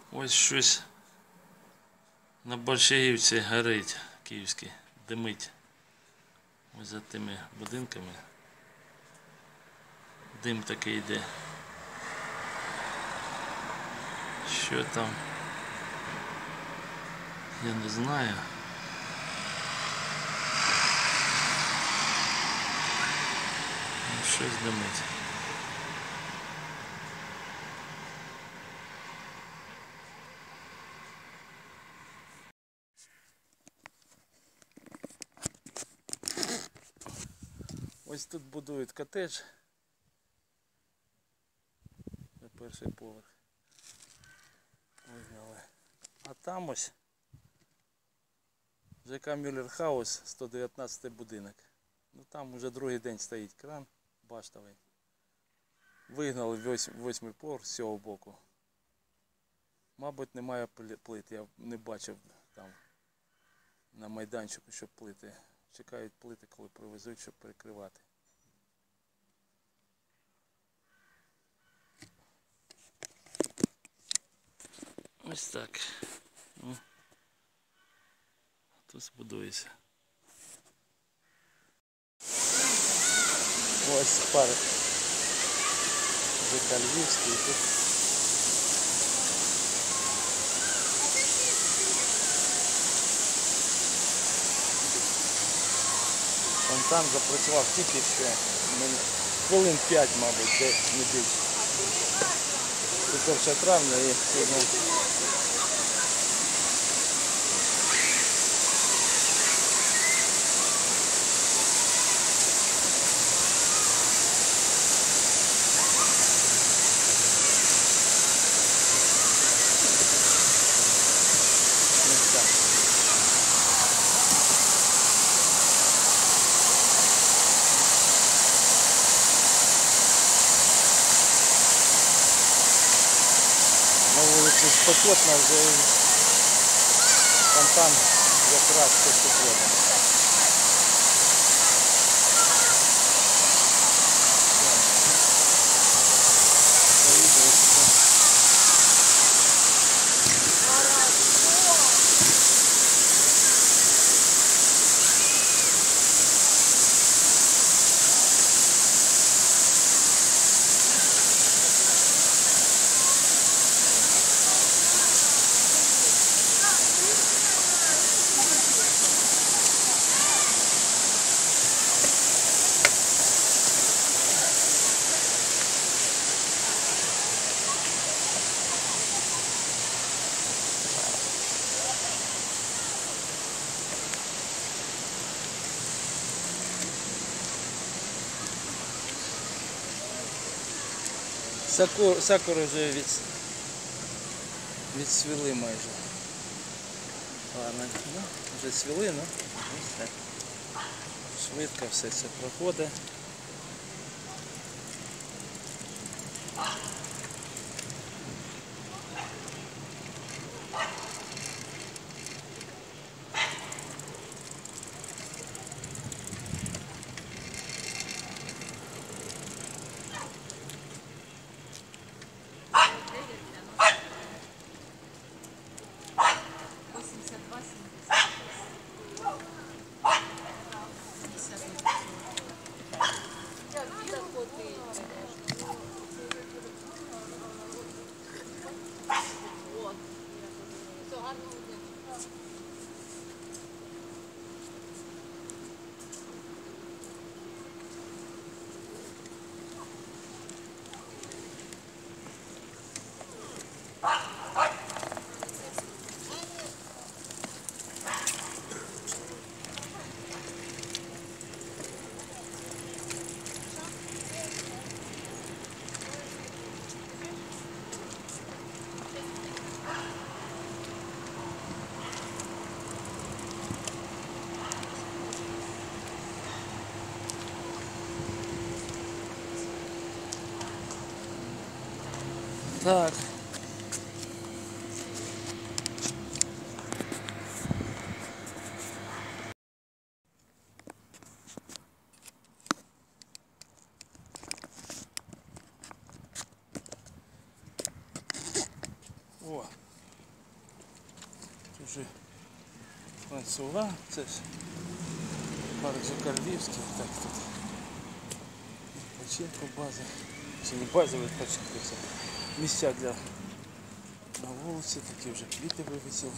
Ось щось на Борщагівці горить, київський, димить. Ось за тими будинками. Дим такий йде. Що там? Я не знаю. Щось димить. Ось тут будують котедж на перший поверх. Вигнали. А там ось ЖК Мюллер Хаус, 119 будинок. Ну там вже другий день стоїть кран баштовий. Вигнали 8-й поверх з цього боку. Мабуть, немає плит. Я не бачив там на майданчику, щоб плити. Чекають плити, коли привезуть, щоб перекривати. Ось так. Тут збудується. Ось парк ЖК Львівський. Тут фонтан запрацював тільки що. Хвилин 5, мабуть, не більше. Це 1 травня і сьогодні. На вулиці спекотно, вже фонтан якраз підходить. Сакури вже відцвіли майже. Ладно, ну, вже цвіли, ну ось так. Швидко все це проходить. Так. О. Тут вже ланцюга, це ж парк Жукар-Львівський, так тут відпочинку база. Чи не база відпочинку, це місця для на вулиці, такі вже квіти вивісили.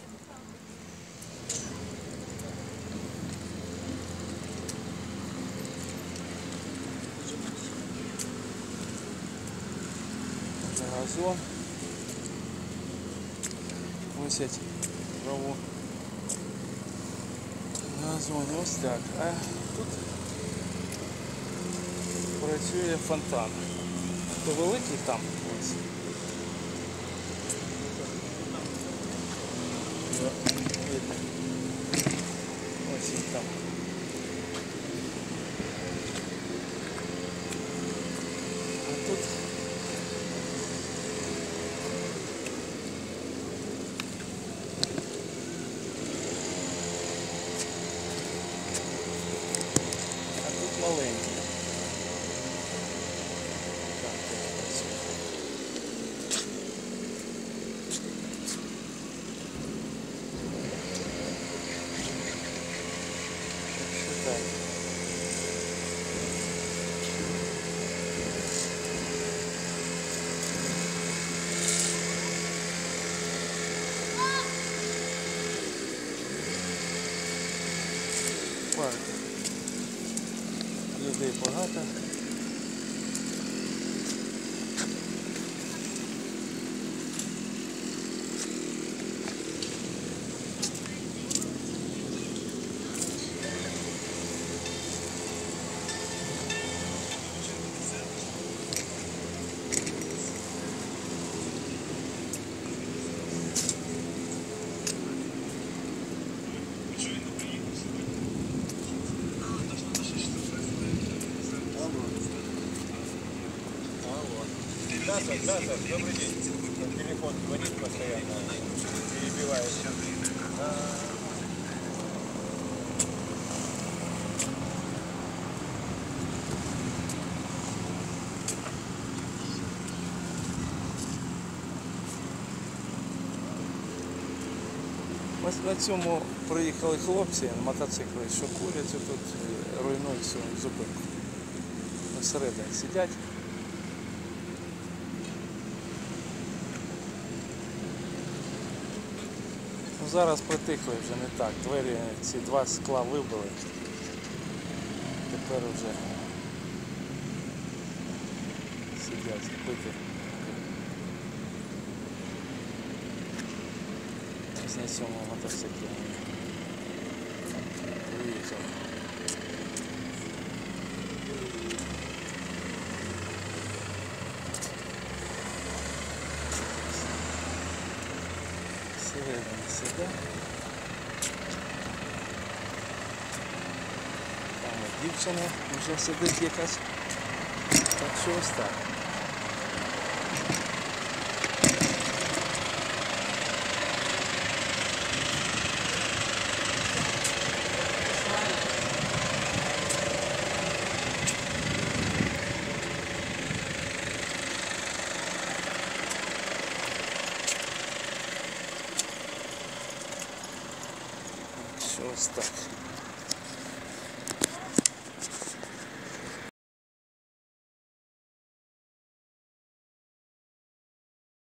Вже газон. Висять траву. Газон ось так. А тут працює фонтан. То великий там ось. Видно. Ось він там. А тут маленький. Так, так. Парк. Людей багато. Да, добрый день. Телефон звонит постоянно, перебивает. Ось на цьому приїхали хлопці на мотоциклі, що курять тут, руйнують всю зупинку. Всередині сидять. Ну, зараз притихли вже не так. Двері, ці два скла вибили. Тепер вже сидять, пити. Ось на цьому мотоциклі приїхав. Всередині сидять. Там дівчина вже сидить якась. Так що ось так. Що ось так.